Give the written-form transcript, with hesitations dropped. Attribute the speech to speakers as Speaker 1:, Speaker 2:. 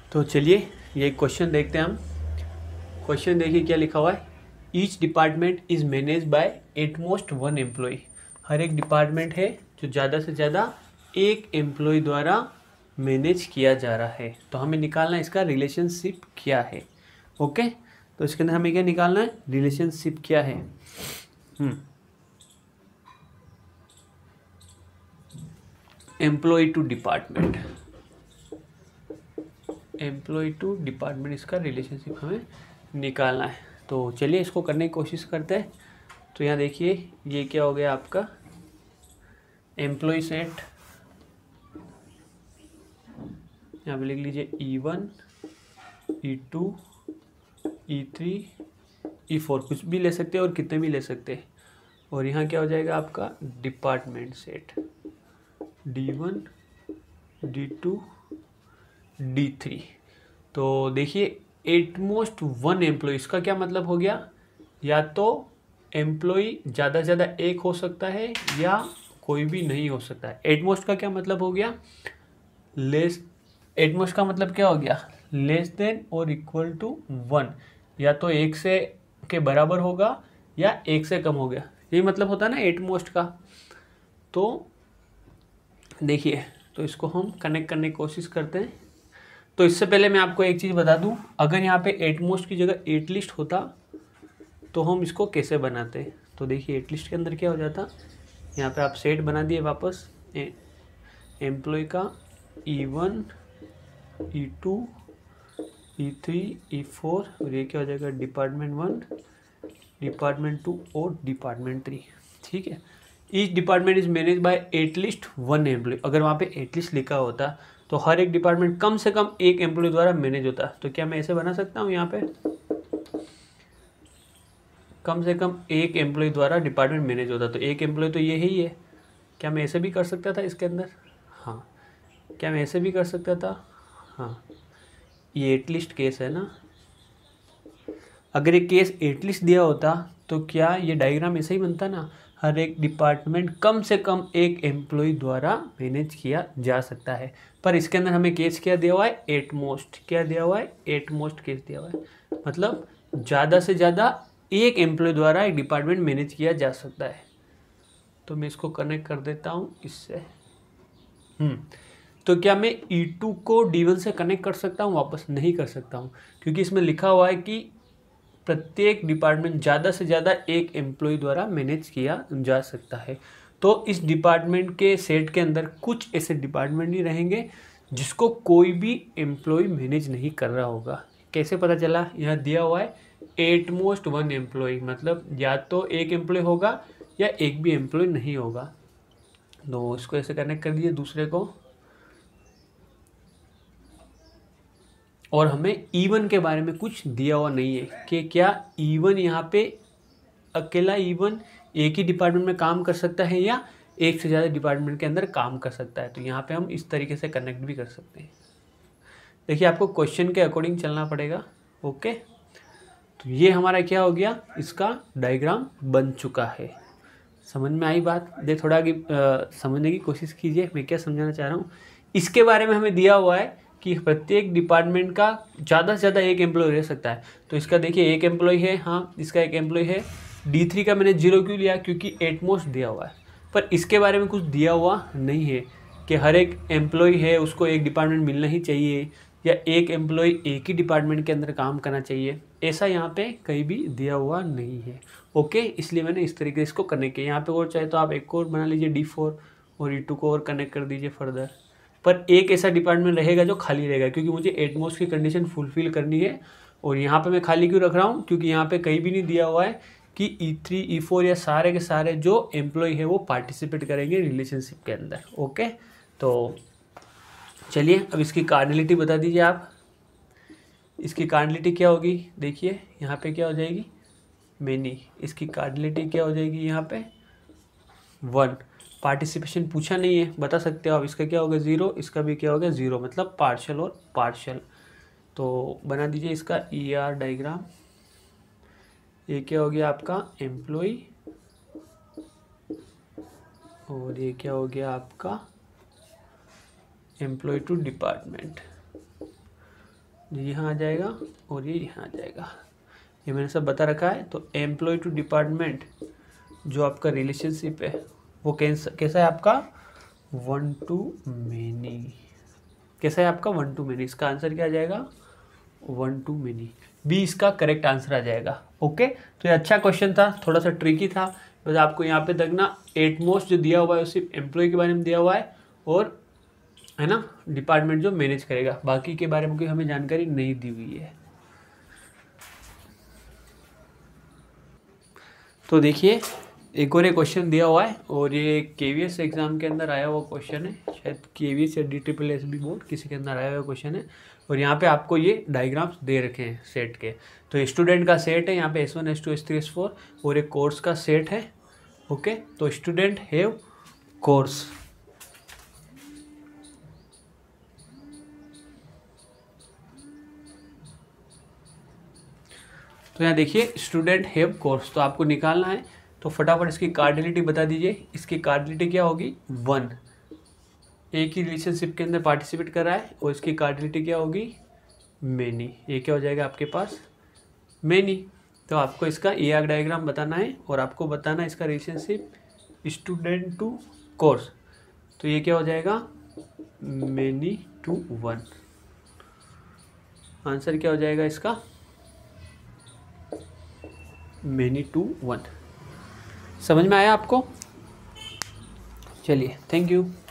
Speaker 1: तो चलिए ये क्वेश्चन देखते हैं हम। क्वेश्चन देखिए क्या लिखा हुआ है। Each department is manage by at most one employee. हर एक डिपार्टमेंट है जो ज़्यादा से ज़्यादा एक एम्प्लॉय द्वारा मैनेज किया जा रहा है। तो हमें निकालना है इसका रिलेशनशिप क्या है। ओके, तो इसके अंदर हमें क्या निकालना है, रिलेशनशिप क्या है। Employee to department, employee to department, इसका रिलेशनशिप हमें निकालना है। तो चलिए इसको करने की कोशिश करते हैं। तो यहाँ देखिए ये क्या हो गया आपका एम्प्लॉय सेट, यहाँ पे लिख लीजिए E1 E2 E3 E4, कुछ भी ले सकते हैं और कितने भी ले सकते हैं। और यहाँ क्या हो जाएगा आपका department set D1 D2 D3। तो देखिए एटमोस्ट वन एम्प्लॉय, इसका क्या मतलब हो गया, या तो एम्प्लॉय ज़्यादा से ज़्यादा एक हो सकता है या कोई भी नहीं हो सकता है। एटमोस्ट का क्या मतलब हो गया, लेस, एटमोस्ट का मतलब क्या हो गया, लेस देन और इक्वल टू वन, या तो एक से के बराबर होगा या एक से कम हो गया, यही मतलब होता है ना एटमोस्ट का। तो देखिए, तो इसको हम कनेक्ट करने की कोशिश करते हैं। तो इससे पहले मैं आपको एक चीज़ बता दूं, अगर यहाँ पे एटमोस्ट की जगह एट लिस्ट होता तो हम इसको कैसे बनाते। तो देखिए एट लिस्ट के अंदर क्या हो जाता, यहाँ पे आप सेट बना दिए वापस एम्प्लॉय का E1 E2 E3 E4, और ये क्या हो जाएगा डिपार्टमेंट 1 डिपार्टमेंट 2 और डिपार्टमेंट 3। ठीक है, each department is manage by at least one employee. अगर वहाँ पे एट लिस्ट लिखा होता तो हर एक डिपार्टमेंट कम से कम एक एम्प्लॉय द्वारा मैनेज होता। तो क्या मैं ऐसे बना सकता हूँ, यहाँ पे कम से कम एक एम्प्लॉय द्वारा डिपार्टमेंट मैनेज होता, तो एक एम्प्लॉय तो ये ही है। क्या मैं ऐसे भी कर सकता था इसके अंदर, हाँ। क्या मैं ऐसे भी कर सकता था, हाँ। ये एट लिस्ट केस है ना, अगर ये केस एट लिस्ट दिया होता तो क्या ये डायग्राम ऐसे ही बनता ना, हर एक डिपार्टमेंट कम से कम एक एम्प्लॉय द्वारा मैनेज किया जा सकता है। पर इसके अंदर हमें केस क्या दिया हुआ है, एटमोस्ट, क्या दिया हुआ है, एटमोस्ट केस दिया हुआ है, मतलब ज़्यादा से ज़्यादा एक एम्प्लॉय द्वारा एक डिपार्टमेंट मैनेज किया जा सकता है। तो मैं इसको कनेक्ट कर देता हूँ इससे। तो क्या मैं E2 को D1 से कनेक्ट कर सकता हूँ, वापस नहीं कर सकता हूँ, क्योंकि इसमें लिखा हुआ है कि प्रत्येक डिपार्टमेंट ज़्यादा से ज़्यादा एक एम्प्लॉय द्वारा मैनेज किया जा सकता है। तो इस डिपार्टमेंट के सेट के अंदर कुछ ऐसे डिपार्टमेंट ही रहेंगे जिसको कोई भी एम्प्लॉय मैनेज नहीं कर रहा होगा। कैसे पता चला, यहाँ दिया हुआ है एटमोस्ट वन एम्प्लॉय, मतलब या तो एक एम्प्लॉय होगा या एक भी एम्प्लॉय नहीं होगा। तो इसको ऐसे कनेक्ट कर दिए दूसरे को, और हमें E1 के बारे में कुछ दिया हुआ नहीं है कि क्या E1 यहाँ पे अकेला E1 एक ही डिपार्टमेंट में काम कर सकता है या एक से ज़्यादा डिपार्टमेंट के अंदर काम कर सकता है। तो यहाँ पे हम इस तरीके से कनेक्ट भी कर सकते हैं। देखिए आपको क्वेश्चन के अकॉर्डिंग चलना पड़ेगा। ओके, तो ये हमारा क्या हो गया, इसका डायग्राम बन चुका है। समझ में आई बात, थोड़ा आगे समझने की कोशिश कीजिए मैं क्या समझाना चाह रहा हूँ। इसके बारे में हमें दिया हुआ है कि प्रत्येक डिपार्टमेंट का ज़्यादा से ज़्यादा एक एम्प्लॉय रह सकता है। तो इसका देखिए एक एम्प्लॉय है, हाँ इसका एक एम्प्लॉय है। D3 का मैंने 0 क्यों लिया, क्योंकि एटमोस्ट दिया हुआ है। पर इसके बारे में कुछ दिया हुआ नहीं है कि हर एक एम्प्लॉय है उसको एक डिपार्टमेंट मिलना ही चाहिए या एक एम्प्लॉय एक ही डिपार्टमेंट के अंदर काम करना चाहिए, ऐसा यहाँ पे कहीं भी दिया हुआ नहीं है। ओके, इसलिए मैंने इस तरीके से इसको कनेक्ट किया। यहाँ पे और चाहे तो आप एक और बना लीजिए D4 और E2 को और कनेक्ट कर दीजिए फर्दर। पर एक ऐसा डिपार्टमेंट रहेगा जो खाली रहेगा, क्योंकि मुझे एटमोस्ट की कंडीशन फुलफिल करनी है। और यहाँ पे मैं खाली क्यों रख रहा हूँ, क्योंकि यहाँ पे कहीं भी नहीं दिया हुआ है कि E3 E4 या सारे के सारे जो एम्प्लॉय है वो पार्टिसिपेट करेंगे रिलेशनशिप के अंदर। ओके, तो चलिए अब इसकी कार्डिनलिटी बता दीजिए आप। इसकी कार्डिनलिटी क्या होगी, देखिए यहाँ पे क्या हो जाएगी, मेनी। इसकी कार्डिनलिटी क्या हो जाएगी यहाँ पे 1। पार्टिसिपेशन पूछा नहीं है, बता सकते हो आप। इसका क्या होगा 0, इसका भी क्या होगा 0, मतलब पार्शियल और पार्शियल। तो बना दीजिए इसका ER डायग्राम। ये क्या हो गया आपका एम्प्लॉय, और ये क्या हो गया आपका एम्प्लॉय टू डिपार्टमेंट। यहाँ आ जाएगा और ये यहाँ आ जाएगा, ये मैंने सब बता रखा है। तो एम्प्लॉय टू डिपार्टमेंट जो आपका रिलेशनशिप है वो कैसा है आपका, 1 to many। कैसा है आपका 1 to many। इसका आंसर क्या आ जाएगा, 1 to many। बी इसका करेक्ट आंसर आ जाएगा। ओके, तो ये अच्छा क्वेश्चन था, थोड़ा सा ट्रिकी था, बस आपको यहाँ पे तक ना एटमोस्ट जो दिया हुआ है वो सिर्फ एम्प्लॉय के बारे में दिया हुआ है और है ना डिपार्टमेंट जो मैनेज करेगा, बाकी के बारे में कोई हमें जानकारी नहीं दी हुई है। तो देखिए एक और क्वेश्चन दिया हुआ है और ये केवीएस एग्जाम के अंदर आया हुआ क्वेश्चन है, शायद केवीएस या DSSB बोर्ड किसी के अंदर आया हुआ क्वेश्चन है। और यहाँ पे आपको ये डायग्राम्स दे रखे हैं सेट के। तो स्टूडेंट का सेट है यहाँ पे S1 S2 S3 S4 और एक कोर्स का सेट है। ओके, तो स्टूडेंट हैव कोर्स, तो यहाँ देखिए स्टूडेंट हैव कोर्स, तो आपको निकालना है। तो फटाफट इसकी कार्डिलिटी बता दीजिए। इसकी कार्डिलिटी क्या होगी, 1। एक ही रिलेशनशिप के अंदर पार्टिसिपेट कर रहा है और इसकी कार्डिलिटी क्या होगी, मैनी। ये क्या हो जाएगा आपके पास, मैनी। तो आपको इसका ER डायग्राम बताना है और आपको बताना है इसका रिलेशनशिप स्टूडेंट टू कोर्स। तो ये क्या हो जाएगा, मैनी टू 1। आंसर क्या हो जाएगा इसका, मैनी टू 1। समझ में आया आपको? चलिए, थैंक यू।